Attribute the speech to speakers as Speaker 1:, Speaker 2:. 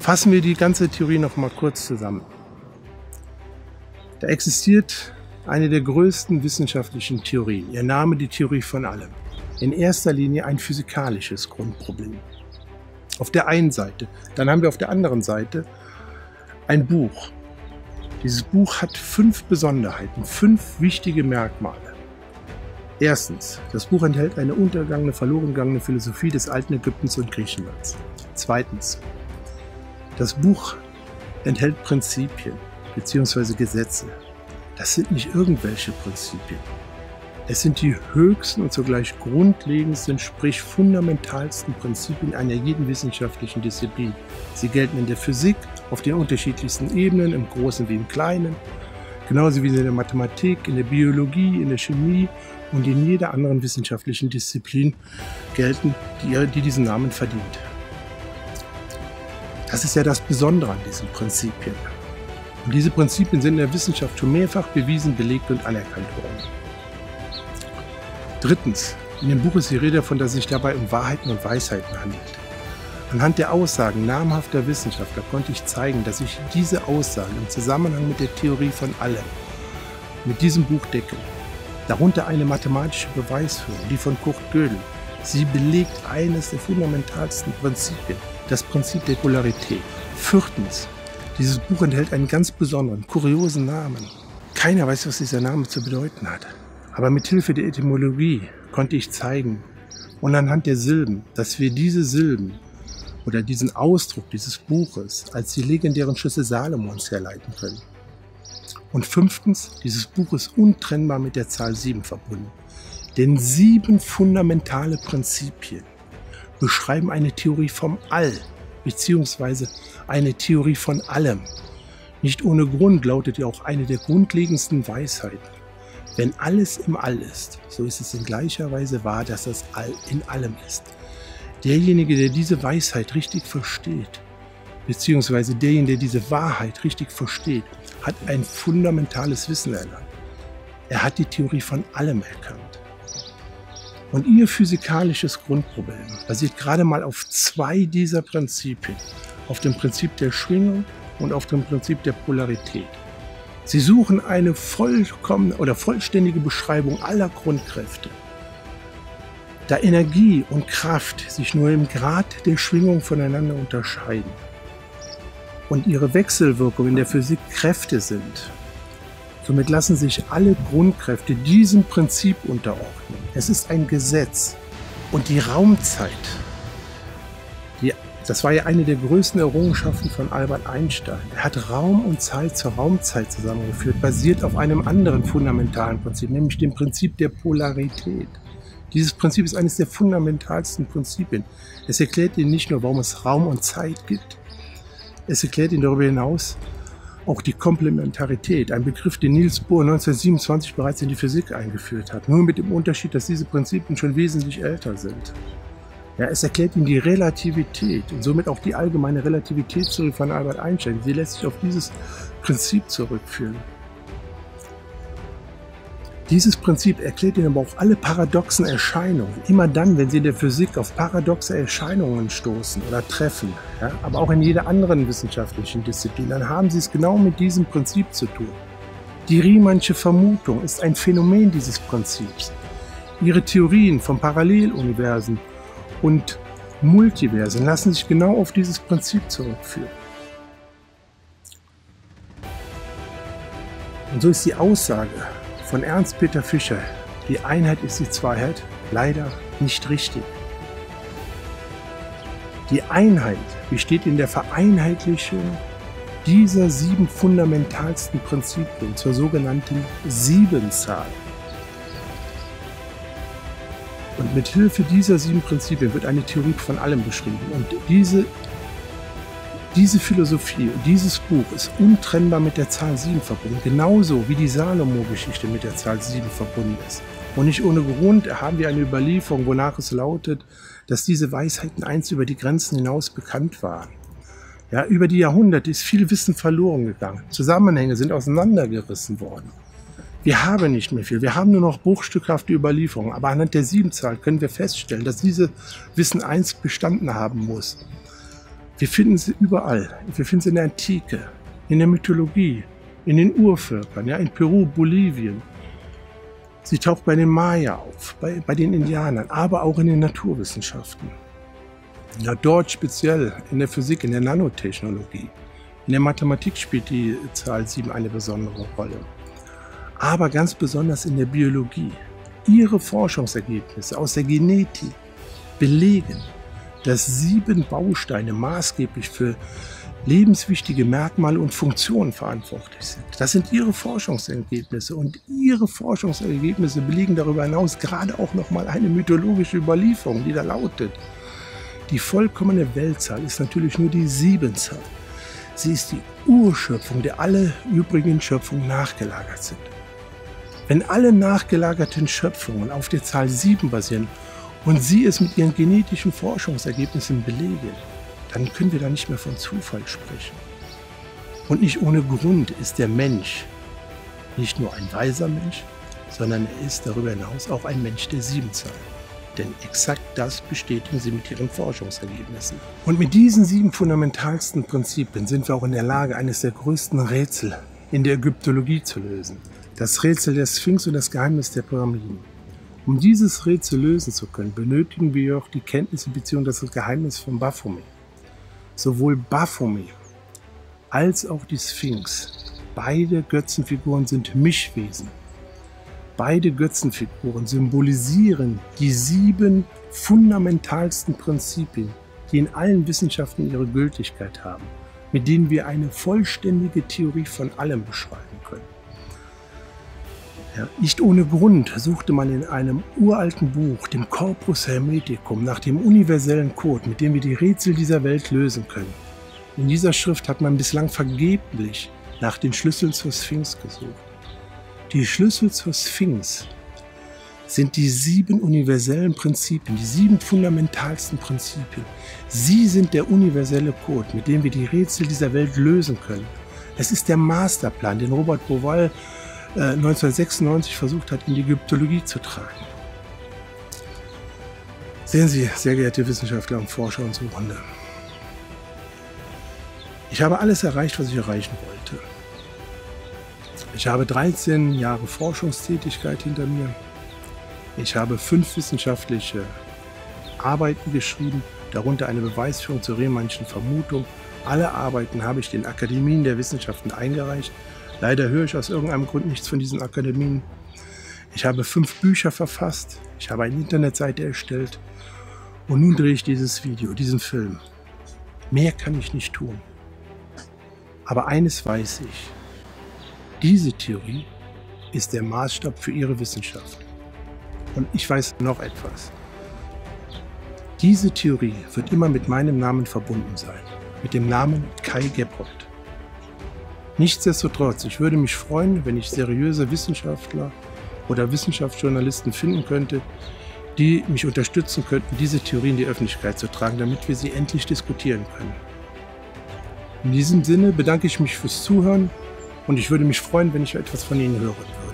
Speaker 1: Fassen wir die ganze Theorie noch mal kurz zusammen. Da existiert eine der größten wissenschaftlichen Theorien. Ihr Name die Theorie von allem. In erster Linie ein physikalisches Grundproblem. Auf der einen Seite. Dann haben wir auf der anderen Seite ein Buch. Dieses Buch hat 5 Besonderheiten, 5 wichtige Merkmale. Erstens, das Buch enthält eine untergegangene, verloren gegangene Philosophie des alten Ägyptens und Griechenlands. Zweitens, das Buch enthält Prinzipien bzw. Gesetze. Das sind nicht irgendwelche Prinzipien. Es sind die höchsten und zugleich grundlegendsten, sprich fundamentalsten Prinzipien einer jeden wissenschaftlichen Disziplin. Sie gelten in der Physik auf den unterschiedlichsten Ebenen, im Großen wie im Kleinen, genauso wie in der Mathematik, in der Biologie, in der Chemie und in jeder anderen wissenschaftlichen Disziplin gelten, die diesen Namen verdient. Das ist ja das Besondere an diesen Prinzipien. Und diese Prinzipien sind in der Wissenschaft schon mehrfach bewiesen, belegt und anerkannt worden. Drittens, in dem Buch ist die Rede davon, dass es sich dabei um Wahrheiten und Weisheiten handelt. Anhand der Aussagen namhafter Wissenschaftler konnte ich zeigen, dass sich diese Aussagen im Zusammenhang mit der Theorie von allem mit diesem Buch decken. Darunter eine mathematische Beweisführung, die von Kurt Gödel. Sie belegt eines der fundamentalsten Prinzipien, das Prinzip der Polarität. Viertens, dieses Buch enthält einen ganz besonderen, kuriosen Namen. Keiner weiß, was dieser Name zu bedeuten hat. Aber mit Hilfe der Etymologie konnte ich zeigen und anhand der Silben, dass wir diese Silben oder diesen Ausdruck dieses Buches als die legendären Schüsse Salomons herleiten können. Und fünftens, dieses Buch ist untrennbar mit der Zahl 7 verbunden. Denn 7 fundamentale Prinzipien beschreiben eine Theorie vom All, beziehungsweise eine Theorie von allem. Nicht ohne Grund lautet ja auch eine der grundlegendsten Weisheiten. Wenn alles im All ist, so ist es in gleicher Weise wahr, dass das All in allem ist. Derjenige, der diese Weisheit richtig versteht, beziehungsweise derjenige, der diese Wahrheit richtig versteht, hat ein fundamentales Wissen erlangt. Er hat die Theorie von allem erkannt. Und ihr physikalisches Grundproblem basiert gerade mal auf 2 dieser Prinzipien. Auf dem Prinzip der Schwingung und auf dem Prinzip der Polarität. Sie suchen eine vollkommene oder vollständige Beschreibung aller Grundkräfte. Da Energie und Kraft sich nur im Grad der Schwingung voneinander unterscheiden und ihre Wechselwirkung in der Physik Kräfte sind, somit lassen sich alle Grundkräfte diesem Prinzip unterordnen. Es ist ein Gesetz. Und die Raumzeit, das war ja eine der größten Errungenschaften von Albert Einstein. Er hat Raum und Zeit zur Raumzeit zusammengeführt, basiert auf einem anderen fundamentalen Prinzip, nämlich dem Prinzip der Polarität. Dieses Prinzip ist eines der fundamentalsten Prinzipien. Es erklärt Ihnen nicht nur, warum es Raum und Zeit gibt. Es erklärt Ihnen darüber hinaus auch die Komplementarität, ein Begriff, den Niels Bohr 1927 bereits in die Physik eingeführt hat. Nur mit dem Unterschied, dass diese Prinzipien schon wesentlich älter sind. Ja, es erklärt Ihnen die Relativität und somit auch die allgemeine Relativitätstheorie von Albert Einstein. Sie lässt sich auf dieses Prinzip zurückführen. Dieses Prinzip erklärt Ihnen aber auch alle paradoxen Erscheinungen. Immer dann, wenn Sie in der Physik auf paradoxe Erscheinungen stoßen oder treffen, ja, aber auch in jeder anderen wissenschaftlichen Disziplin, dann haben Sie es genau mit diesem Prinzip zu tun. Die Riemannsche Vermutung ist ein Phänomen dieses Prinzips. Ihre Theorien von Paralleluniversen und Multiversen lassen sich genau auf dieses Prinzip zurückführen. Und so ist die Aussage von Ernst Peter Fischer, die Einheit ist die Zweiheit, leider nicht richtig. Die Einheit besteht in der Vereinheitlichung dieser 7 fundamentalsten Prinzipien zur sogenannten Siebenzahl. Und mit Hilfe dieser 7 Prinzipien wird eine Theorie von allem beschrieben. Und diese Philosophie und dieses Buch ist untrennbar mit der Zahl 7 verbunden. Genauso wie die Salomo-Geschichte mit der Zahl 7 verbunden ist. Und nicht ohne Grund haben wir eine Überlieferung, wonach es lautet, dass diese Weisheiten einst über die Grenzen hinaus bekannt waren. Ja, über die Jahrhunderte ist viel Wissen verloren gegangen. Zusammenhänge sind auseinandergerissen worden. Wir haben nicht mehr viel. Wir haben nur noch bruchstückhafte Überlieferungen. Aber anhand der 7-Zahl können wir feststellen, dass dieses Wissen einst bestanden haben muss. Wir finden sie überall. Wir finden sie in der Antike, in der Mythologie, in den Urvölkern, ja, in Peru, Bolivien. Sie taucht bei den Maya auf, bei den Indianern, aber auch in den Naturwissenschaften. Ja, dort speziell in der Physik, in der Nanotechnologie. In der Mathematik spielt die Zahl 7 eine besondere Rolle. Aber ganz besonders in der Biologie. Ihre Forschungsergebnisse aus der Genetik belegen, dass 7 Bausteine maßgeblich für lebenswichtige Merkmale und Funktionen verantwortlich sind. Das sind ihre Forschungsergebnisse und ihre Forschungsergebnisse belegen darüber hinaus gerade auch nochmal eine mythologische Überlieferung, die da lautet: Die vollkommene Weltzahl ist natürlich nur die 7-Zahl. Sie ist die Urschöpfung, der alle übrigen Schöpfungen nachgelagert sind. Wenn alle nachgelagerten Schöpfungen auf der Zahl 7 basieren und sie es mit ihren genetischen Forschungsergebnissen belegen, dann können wir da nicht mehr von Zufall sprechen. Und nicht ohne Grund ist der Mensch nicht nur ein weiser Mensch, sondern er ist darüber hinaus auch ein Mensch der 7-Zahl. Denn exakt das bestätigen sie mit ihren Forschungsergebnissen. Und mit diesen 7 fundamentalsten Prinzipien sind wir auch in der Lage, eines der größten Rätsel in der Ägyptologie zu lösen. Das Rätsel der Sphinx und das Geheimnis der Pyramiden. Um dieses Rätsel lösen zu können, benötigen wir auch die Kenntnisse bzw. das Geheimnis von Baphomet. Sowohl Baphomet als auch die Sphinx, beide Götzenfiguren sind Mischwesen. Beide Götzenfiguren symbolisieren die 7 fundamentalsten Prinzipien, die in allen Wissenschaften ihre Gültigkeit haben, mit denen wir eine vollständige Theorie von allem beschreiben können. Ja, nicht ohne Grund suchte man in einem uralten Buch, dem Corpus Hermeticum, nach dem universellen Code, mit dem wir die Rätsel dieser Welt lösen können. In dieser Schrift hat man bislang vergeblich nach den Schlüsseln zur Sphinx gesucht. Die Schlüssel zur Sphinx sind die 7 universellen Prinzipien, die 7 fundamentalsten Prinzipien. Sie sind der universelle Code, mit dem wir die Rätsel dieser Welt lösen können. Es ist der Masterplan, den Robert Bauval 1996 versucht hat, in die Ägyptologie zu tragen. Sehen Sie, sehr geehrte Wissenschaftler und Forscher und Suchende, ich habe alles erreicht, was ich erreichen wollte. Ich habe 13 Jahre Forschungstätigkeit hinter mir. Ich habe 5 wissenschaftliche Arbeiten geschrieben, darunter eine Beweisführung zur Rehmannschen Vermutung. Alle Arbeiten habe ich den Akademien der Wissenschaften eingereicht. Leider höre ich aus irgendeinem Grund nichts von diesen Akademien. Ich habe 5 Bücher verfasst, ich habe eine Internetseite erstellt und nun drehe ich dieses Video, diesen Film. Mehr kann ich nicht tun. Aber eines weiß ich: Diese Theorie ist der Maßstab für Ihre Wissenschaft. Und ich weiß noch etwas. Diese Theorie wird immer mit meinem Namen verbunden sein, mit dem Namen Kai Gebhold. Nichtsdestotrotz, ich würde mich freuen, wenn ich seriöse Wissenschaftler oder Wissenschaftsjournalisten finden könnte, die mich unterstützen könnten, diese Theorie in die Öffentlichkeit zu tragen, damit wir sie endlich diskutieren können. In diesem Sinne bedanke ich mich fürs Zuhören und ich würde mich freuen, wenn ich etwas von Ihnen hören würde.